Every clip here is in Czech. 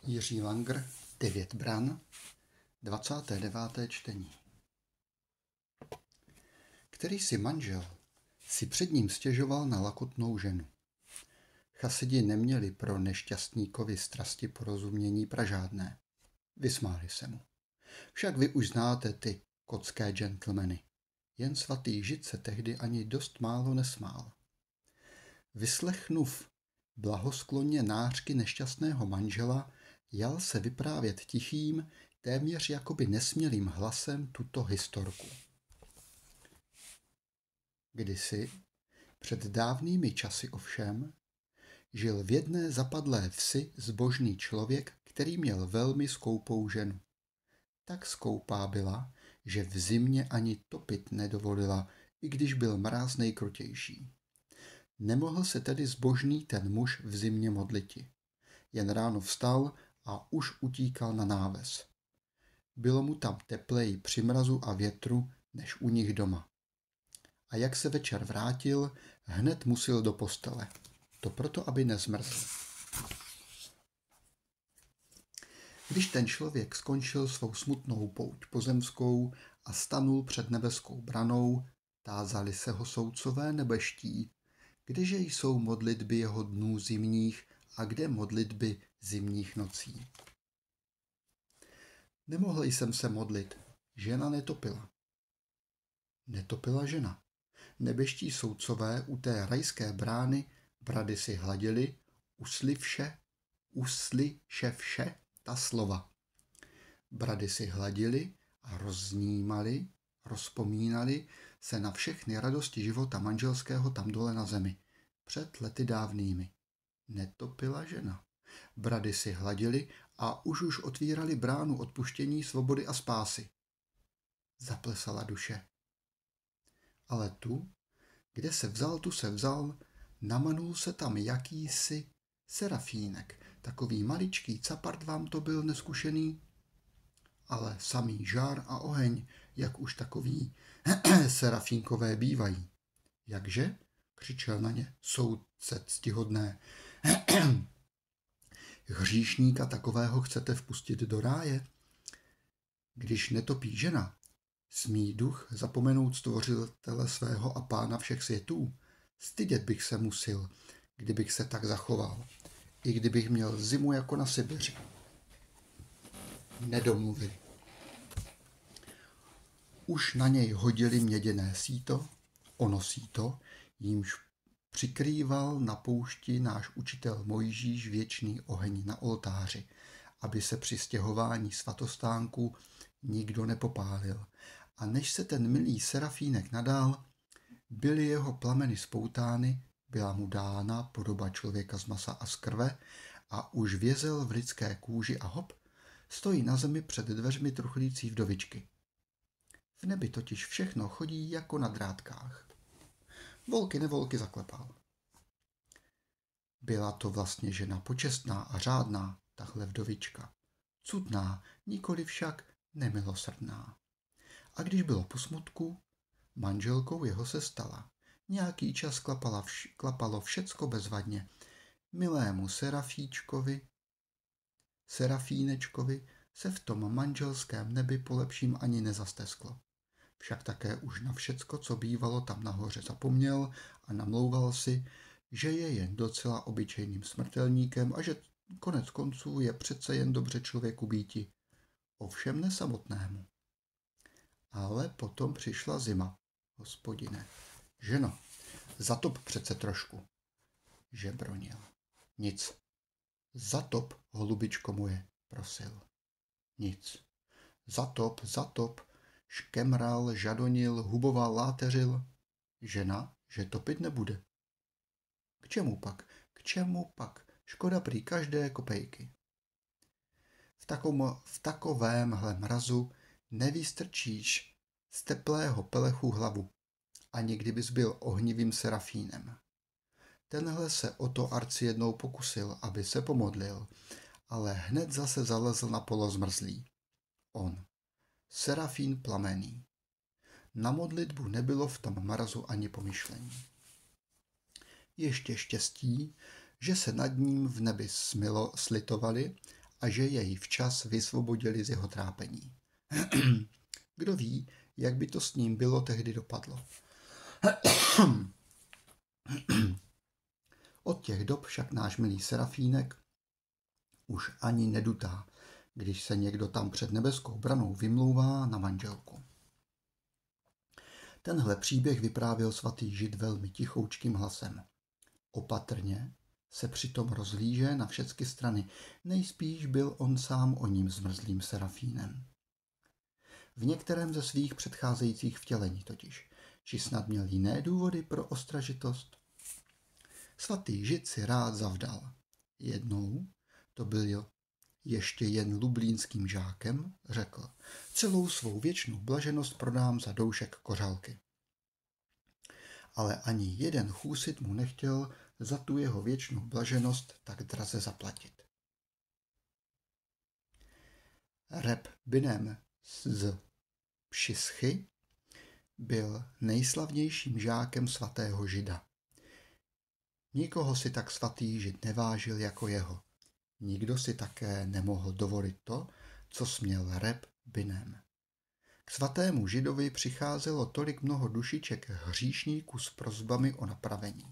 Jiří Langer, 9 bran, 29. čtení. Který si manžel si před ním stěžoval na lakotnou ženu. Chasidi neměli pro nešťastníkovi strasti porozumění pražádné. Vysmáli se mu. Však vy už znáte ty kotské gentlemany. Jen svatý žid se tehdy ani dost málo nesmál. Vyslechnув blahosklonně nářky nešťastného manžela, jal se vyprávět tichým, téměř jakoby nesmělým hlasem tuto historku. Kdysi, před dávnými časy ovšem, žil v jedné zapadlé vsi zbožný člověk, který měl velmi skoupou ženu. Tak skoupá byla, že v zimě ani topit nedovolila, i když byl mráz nejkrutější. Nemohl se tedy zbožný ten muž v zimě modliti. Jen ráno vstal a už utíkal na náves. Bylo mu tam tepleji při mrazu a větru, než u nich doma. A jak se večer vrátil, hned musil do postele. To proto, aby nezmrzl. Když ten člověk skončil svou smutnou pouť pozemskou a stanul před nebeskou branou, tázali se ho soudcové nebeští, kdeže jsou modlitby jeho dnů zimních a kde modlitby zimních nocí. Nemohl jsem se modlit, žena netopila. Netopila žena. Nebeští soudcové u té rajské brány brady si hladili, uslyševše ta slova. Brady si hladili a rozpomínali se na všechny radosti života manželského tam dole na zemi, před lety dávnými. Netopila žena. Brady si hladili a už otvírali bránu odpuštění, svobody a spásy. Zaplesala duše. Ale tu, kde se vzal, namanul se tam jakýsi serafínek. Takový maličký capart vám to byl neskušený, ale samý žár a oheň, jak už takový serafínkové bývají. Jakže? Křičel na ně soudce ctihodné. Hříšníka takového chcete vpustit do ráje? Když netopí žena, smí duch zapomenout stvořitele svého a pána všech světů? Stydět bych se musil, kdybych se tak zachoval, i kdybych měl zimu jako na Sibiři. Nedomluvili. Už na něj hodili měděné síto, ono síto, jímž přikrýval na poušti náš učitel Mojžíš věčný oheň na oltáři, aby se při stěhování svatostánku nikdo nepopálil. A než se ten milý serafínek nadál, byly jeho plameny spoutány, byla mu dána podoba člověka z masa a z krve a už vězel v lidské kůži a hop, stojí na zemi před dveřmi truchlící vdovičky. V nebi totiž všechno chodí jako na drátkách. Volky nevolky zaklepal. Byla to vlastně žena počestná a řádná, tahle vdovička. Cudná, nikoli však nemilosrdná. A když bylo po smutku, manželkou jeho se stala. Nějaký čas klapalo všecko bezvadně. Milému serafínečkovi se v tom manželském nebi polepším ani nezastesklo. Však také už na všecko, co bývalo tam nahoře, zapomněl a namlouval si, že je jen docela obyčejným smrtelníkem a že konec konců je přece jen dobře člověku býti. Ovšem nesamotnému. Ale potom přišla zima, hospodine. Ženo, zatop přece trošku. Žebronil. Nic. Zatop, holubičko moje, prosil. Nic. Zatop, škemral, žadonil, huboval, láteřil. Žena, že topit nebude. K čemu pak? Škoda prý každé kopejky. V takovémhle mrazu nevystrčíš z teplého pelechu hlavu, ani kdybys byl ohnivým serafínem. Tenhle se o to arci jednou pokusil, aby se pomodlil, ale hned zase zalezl na polozmrzlý. On, serafín plamený. Na modlitbu nebylo v tom mrazu ani pomyšlení. Ještě štěstí, že se nad ním v nebi slitovali a že jej včas vysvobodili z jeho trápení. Kdo ví, jak by to s ním bylo tehdy dopadlo. Od těch dob však náš milý Serafínek už ani nedutá, když se někdo tam před nebeskou branou vymlouvá na manželku. Tenhle příběh vyprávěl svatý žid velmi tichoučkým hlasem. Opatrně se přitom rozhlíže na všechny strany, nejspíš byl on sám o ním zmrzlým Serafínem. V některém ze svých předcházejících vtělení totiž, či snad měl jiné důvody pro ostražitost. Svatý žid si rád zavdal. Jednou, to byl ještě jen lublínským žákem, řekl, celou svou věčnou blaženost prodám za doušek kořálky. Ale ani jeden chúsit mu nechtěl za tu jeho věčnou blaženost tak draze zaplatit. Reb Binem z Pšischy byl nejslavnějším žákem svatého žida. Nikoho si tak svatý žid nevážil jako jeho. Nikdo si také nemohl dovolit to, co směl Reb Binem. K svatému židovi přicházelo tolik mnoho dušiček hříšníků s prosbami o napravení.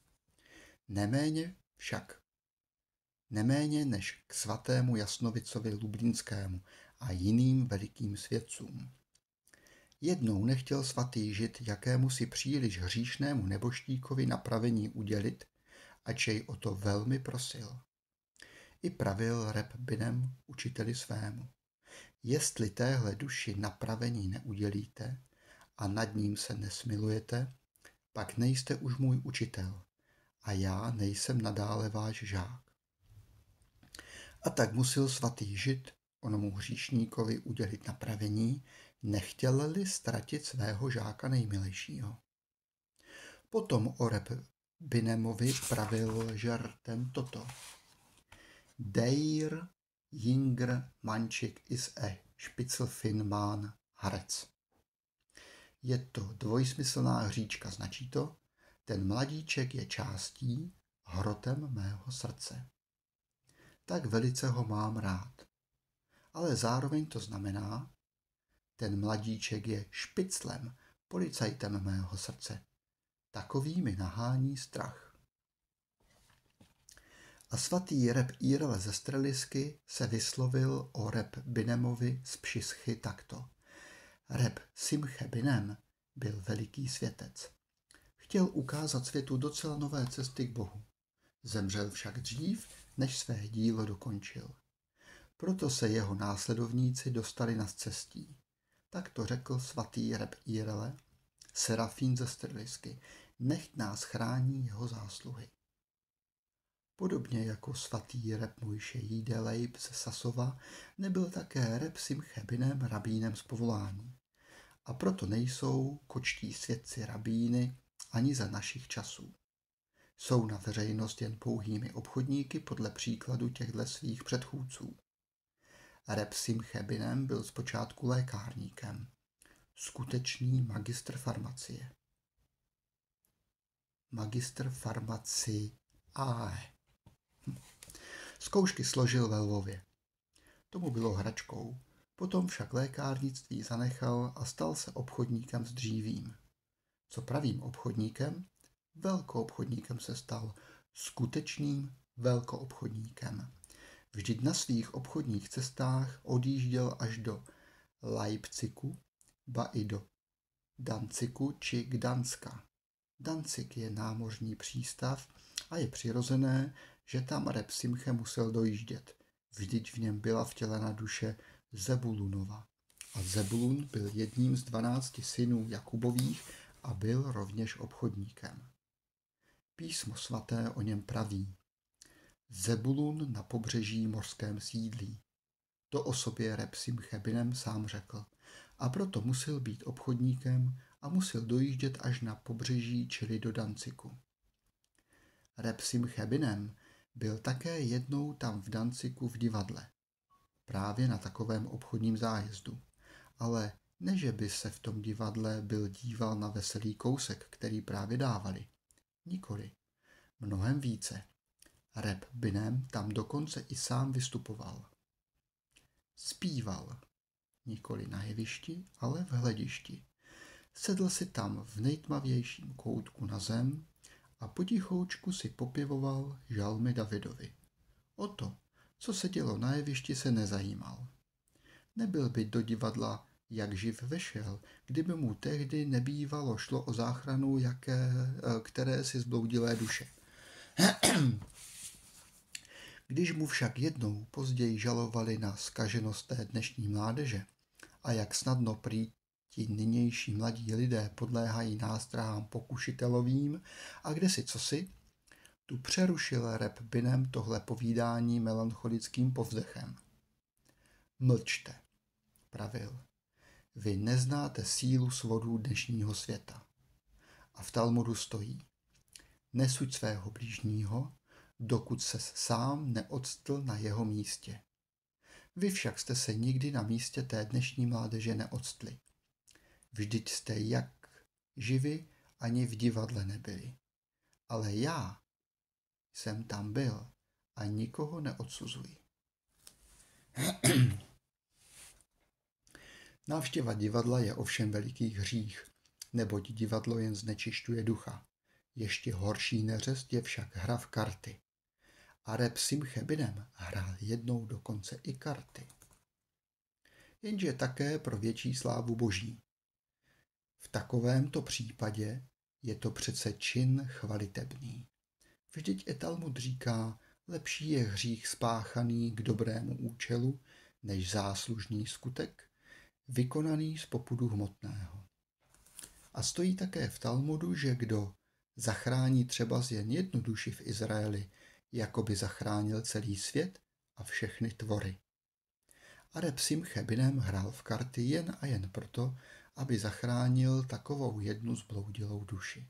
Neméně než k svatému Jasnovicovi Lublínskému a jiným velikým svědcům. Jednou nechtěl svatý žid jakému si příliš hříšnému neboštíkovi napravení udělit, ač jej o to velmi prosil. I pravil Reb Binem učiteli svému. Jestli téhle duši napravení neudělíte a nad ním se nesmilujete, pak nejste už můj učitel a já nejsem nadále váš žák. A tak musel svatý žid onomu hříšníkovi udělit napravení, nechtěl-li ztratit svého žáka nejmilejšího. Potom o Reb Binemovi pravil žartem toto. Der Jinger Mančik is a Spitzelfinman Harec. Je to dvojsmyslná hříčka, značí to, ten mladíček je částí, hrotem mého srdce. Tak velice ho mám rád. Ale zároveň to znamená, ten mladíček je špiclem, policajtem mého srdce. Takový mi nahání strach. A svatý Reb Írele ze Strelisky se vyslovil o Reb Binemovi z Pšischy takto. Reb Simche Binem byl veliký světec. Chtěl ukázat světu docela nové cesty k Bohu. Zemřel však dřív, než své dílo dokončil. Proto se jeho následovníci dostali na scestí. Tak to řekl svatý Reb Írele, Serafín ze Strelisky, nechť nás chrání jeho zásluhy. Podobně jako svatý Reb Mojše Jídelejb ze Sasova nebyl také Reb Simche Binem rabínem z povolání. A proto nejsou kočtí svědci rabíny ani za našich časů. Jsou na veřejnost jen pouhými obchodníky podle příkladu těchto svých předchůdců. Reb Simche Binem byl zpočátku lékárníkem, skutečný magistr farmacie. Magistr farmacie. Zkoušky složil ve Lvově. Tomu bylo hračkou, potom však lékárnictví zanechal a stal se obchodníkem s dřívím. Co pravým obchodníkem? Velkoobchodníkem se stal, skutečným velkoobchodníkem. Vždyť na svých obchodních cestách odjížděl až do Leipzigu, ba i do Danciku či Gdanska. Dancik je námořní přístav a je přirozené, že tam Reb Simche musel dojíždět. Vždyť v něm byla vtělena duše Zebulunova. A Zebulun byl jedním z 12 synů Jakubových a byl rovněž obchodníkem. Písmo svaté o něm praví. Zebulun na pobřeží mořském sídlí. To o sobě Reb Simche Binem sám řekl. A proto musel být obchodníkem a musel dojíždět až na pobřeží, čili do Danciku. Reb Simche Binem byl také jednou tam v Danciku v divadle. Právě na takovém obchodním zájezdu. Ale ne, že by se v tom divadle byl díval na veselý kousek, který právě dávali. Nikoli. Mnohem více. Reb Binem tam dokonce i sám vystupoval. Zpíval, nikoli na jevišti, ale v hledišti. Sedl si tam v nejtmavějším koutku na zem a potichoučku si popěvoval žalmy Davidovi. O to, co se dělo na jevišti, se nezajímal. Nebyl by do divadla jak živ vešel, kdyby mu tehdy nebývalo šlo o záchranu které si zbloudilé duše. Když mu však jednou později žalovali na zkaženost té dnešní mládeže a jak snadno prý ti nynější mladí lidé podléhají nástrahám pokušitelovým a kdesi cosi, tu přerušil Reb Binem tohle povídání melancholickým povzdechem. Mlčte, pravil. Vy neznáte sílu svodů dnešního světa. A v Talmudu stojí. Nesuď svého blížního, dokud ses sám neoctl na jeho místě. Vy však jste se nikdy na místě té dnešní mládeže neoctli. Vždyť jste jak živi ani v divadle nebyli. Ale já jsem tam byl a nikoho neodsuzuji. Návštěva divadla je ovšem veliký hřích, neboť divadlo jen znečišťuje ducha. Ještě horší neřest je však hra v karty. A Reb Simche Binem hrál jednou dokonce i karty. Jenže také pro větší slávu boží. V takovémto případě je to přece čin chvalitebný. Vždyť Talmud říká, lepší je hřích spáchaný k dobrému účelu, než záslužný skutek, vykonaný z popudu hmotného. A stojí také v Talmudu, že kdo zachrání třeba jen jednu duši v Izraeli, jako by zachránil celý svět a všechny tvory. A Reb Simche Binem hrál v karty jen a jen proto, aby zachránil takovou jednu zbloudilou duši.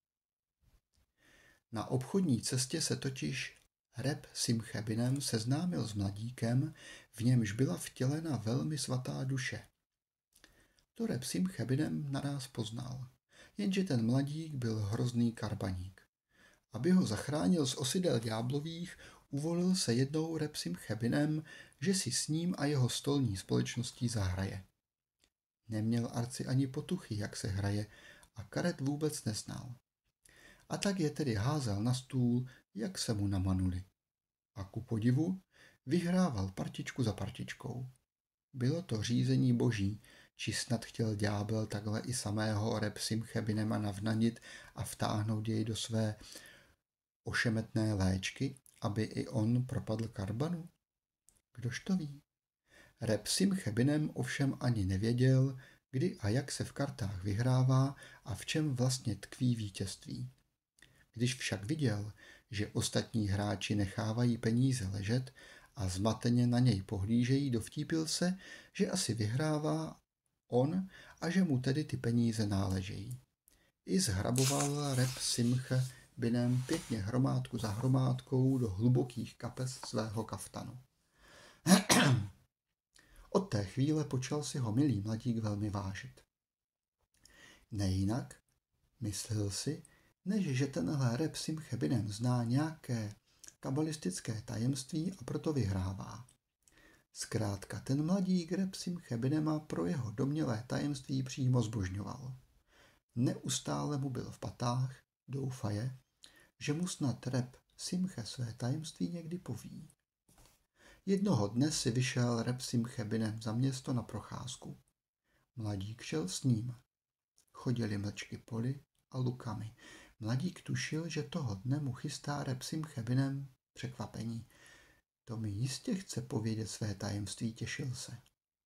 Na obchodní cestě se totiž Reb Simche Binem seznámil s mladíkem, v němž byla vtělena velmi svatá duše. To Reb Simche Binem naráz poznal, jenže ten mladík byl hrozný karbaník. Aby ho zachránil z osidel ďáblových, uvolil se jednou Reb Simche Binem, že si s ním a jeho stolní společností zahraje. Neměl arci ani potuchy, jak se hraje, a karet vůbec neznal. A tak je tedy házel na stůl, jak se mu namanuli. A ku podivu vyhrával partičku za partičkou. Bylo to řízení boží, či snad chtěl ďábel takhle i samého Reb Simche Binema navnadit a vtáhnout jej do své ošemetné léčky, aby i on propadl karbanu? Kdož to ví? Reb Simche Binem ovšem ani nevěděl, kdy a jak se v kartách vyhrává a v čem vlastně tkví vítězství. Když však viděl, že ostatní hráči nechávají peníze ležet a zmateně na něj pohlížejí, dovtípil se, že asi vyhrává on a že mu tedy ty peníze náležejí. I zhraboval Reb Simche Binem pěkně hromádku za hromádkou do hlubokých kapes svého kaftanu. Od té chvíle počal si ho milý mladík velmi vážit. Nejinak, myslel si, než že tenhle Reb Simche Binem zná nějaké kabalistické tajemství a proto vyhrává. Zkrátka, ten mladík Reb Simche Binema pro jeho domnělé tajemství přímo zbožňoval. Neustále mu byl v patách, doufaje, že mu snad Reb Simche své tajemství někdy poví. Jednoho dne si vyšel Reb Simche Binem za město na procházku. Mladík šel s ním. Chodili mlčky poli a lukami. Mladík tušil, že toho dne mu chystá Reb Simche Binem překvapení. To mi jistě chce povědět své tajemství, těšil se.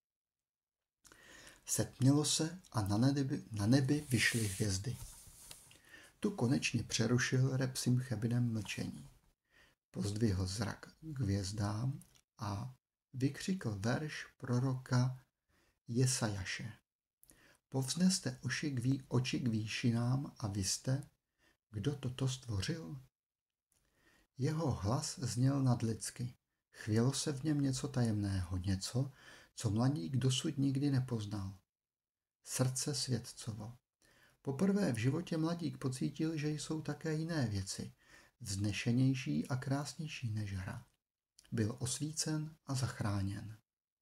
Setmělo se a na nebi vyšly hvězdy. Tu konečně přerušil Reb Simche Binem mlčení. Pozdvihl zrak k hvězdám a vykřikl verš proroka Jesajaše. Povzneste oči k výšinám a vy jste, kdo toto stvořil? Jeho hlas zněl nadlidsky. Chvělo se v něm něco tajemného, něco, co mladík dosud nikdy nepoznal. Srdce světcovo. Poprvé v životě mladík pocítil, že jsou také jiné věci, vznešenější a krásnější než hra. Byl osvícen a zachráněn.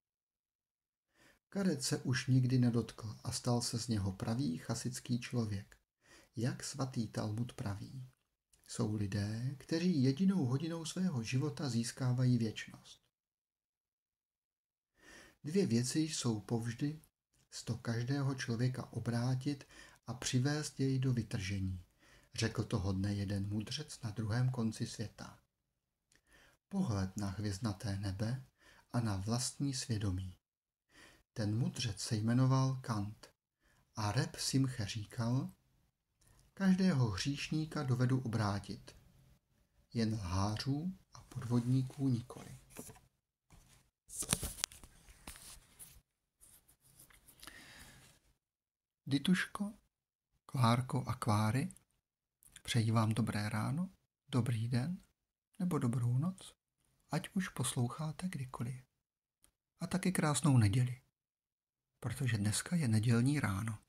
Karet se už nikdy nedotkl a stal se z něho pravý chasický člověk. Jak svatý Talmud praví, jsou lidé, kteří jedinou hodinou svého života získávají věčnost. 2 věci jsou povždy sto každého člověka obrátit a přivést jej do vytržení, řekl toho dne jeden mudřec na druhém konci světa. Pohled na hvězdnaté nebe a na vlastní svědomí. Ten mudřec se jmenoval Kant a Reb Simche říkal, každého hříšníka dovedu obrátit, jen lhářů a podvodníků nikoli. Dituško, Klárko a Kláry, přeji vám dobré ráno, dobrý den nebo dobrou noc, ať už posloucháte kdykoliv. A taky krásnou neděli, protože dneska je nedělní ráno.